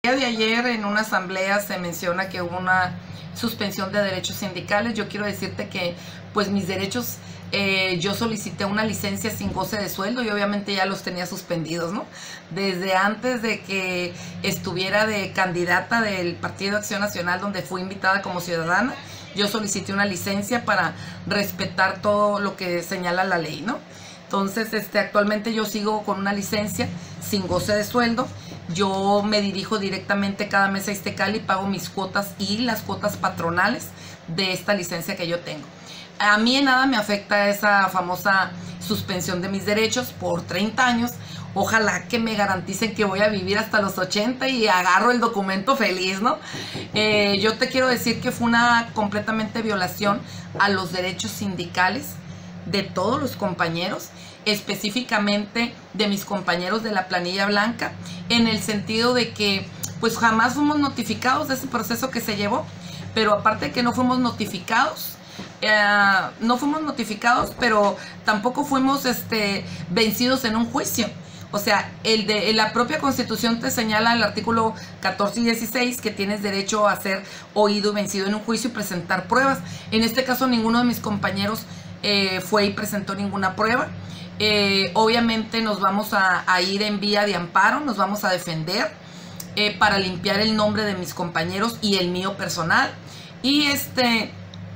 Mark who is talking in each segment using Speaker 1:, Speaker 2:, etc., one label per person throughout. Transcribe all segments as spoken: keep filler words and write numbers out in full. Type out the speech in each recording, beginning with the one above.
Speaker 1: El día de ayer en una asamblea se menciona que hubo una suspensión de derechos sindicales. Yo quiero decirte que pues mis derechos, eh, yo solicité una licencia sin goce de sueldo y obviamente ya los tenía suspendidos, ¿no? Desde antes de que estuviera de candidata del Partido Acción Nacional, donde fui invitada como ciudadana, yo solicité una licencia para respetar todo lo que señala la ley, ¿no? Entonces, este, actualmente yo sigo con una licencia sin goce de sueldo. Yo me dirijo directamente cada mes a Iztecali y pago mis cuotas y las cuotas patronales de esta licencia que yo tengo. A mí en nada me afecta esa famosa suspensión de mis derechos por treinta años. Ojalá que me garanticen que voy a vivir hasta los ochenta y agarro el documento feliz, ¿no? Eh, yo te quiero decir que fue una completamente violación a los derechos sindicales de todos los compañeros, específicamente de mis compañeros de la planilla blanca, en el sentido de que pues jamás fuimos notificados de ese proceso que se llevó, pero aparte de que no fuimos notificados, eh, no fuimos notificados, pero tampoco fuimos este, vencidos en un juicio. O sea, el de la propia Constitución te señala en el artículo catorce y dieciséis que tienes derecho a ser oído y vencido en un juicio y presentar pruebas. En este caso ninguno de mis compañeros eh, fue y presentó ninguna prueba. Eh, obviamente nos vamos a, a ir en vía de amparo, nos vamos a defender eh, para limpiar el nombre de mis compañeros y el mío personal. Y este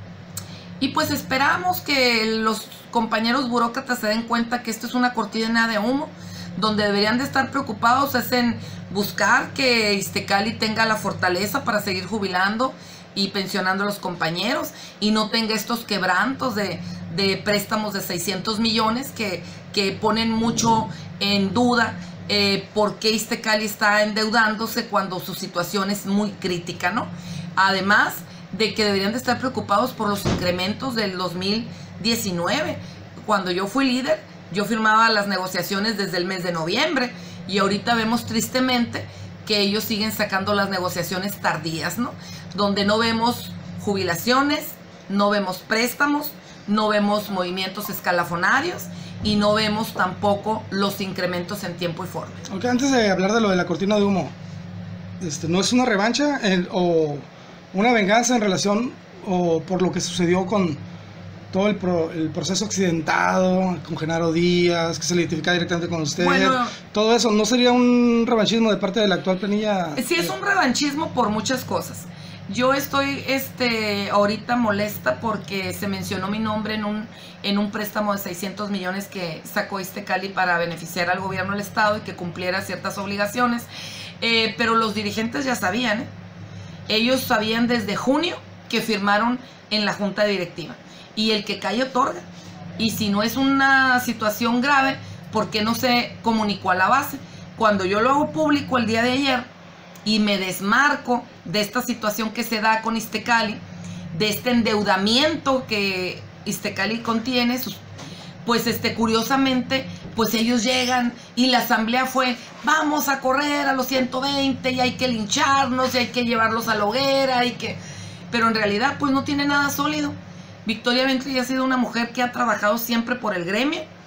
Speaker 1: y pues esperamos que los compañeros burócratas se den cuenta que esto es una cortina de humo. Donde deberían de estar preocupados es en buscar que Iztecali tenga la fortaleza para seguir jubilando y pensionando a los compañeros y no tenga estos quebrantos de, de préstamos de seiscientos millones que, que ponen mucho en duda eh, por qué Iztecali está endeudándose cuando su situación es muy crítica, ¿no? Además de que deberían de estar preocupados por los incrementos del dos mil diecinueve. Cuando yo fui líder, yo firmaba las negociaciones desde el mes de noviembre y ahorita vemos tristemente que ellos siguen sacando las negociaciones tardías, ¿no? Donde no vemos jubilaciones, no vemos préstamos, no vemos movimientos escalafonarios y no vemos tampoco los incrementos en tiempo y forma.
Speaker 2: Aunque antes de hablar de lo de la cortina de humo, este, ¿no es una revancha el, o una venganza en relación o por lo que sucedió con todo el, pro, el proceso accidentado, con Genaro Díaz, que se le identifica directamente con usted? Bueno, todo eso, ¿no sería un revanchismo de parte de la actual planilla?
Speaker 1: Sí, es un revanchismo por muchas cosas. Yo estoy este, ahorita molesta porque se mencionó mi nombre en un, en un préstamo de seiscientos millones que sacó Iztecali para beneficiar al gobierno del estado y que cumpliera ciertas obligaciones. Eh, pero los dirigentes ya sabían, ¿eh? Ellos sabían desde junio que firmaron en la junta directiva. Y el que cae otorga. Y si no es una situación grave, ¿por qué no se comunicó a la base? Cuando yo lo hago público el día de ayer y me desmarco de esta situación que se da con Iztecali, de este endeudamiento que Iztecali contiene, pues este, curiosamente, pues ellos llegan y la asamblea fue, vamos a correr a los ciento veinte y hay que lincharnos y hay que llevarlos a la hoguera y que... Pero en realidad pues no tiene nada sólido. Victoria Bentley ha sido una mujer que ha trabajado siempre por el gremio,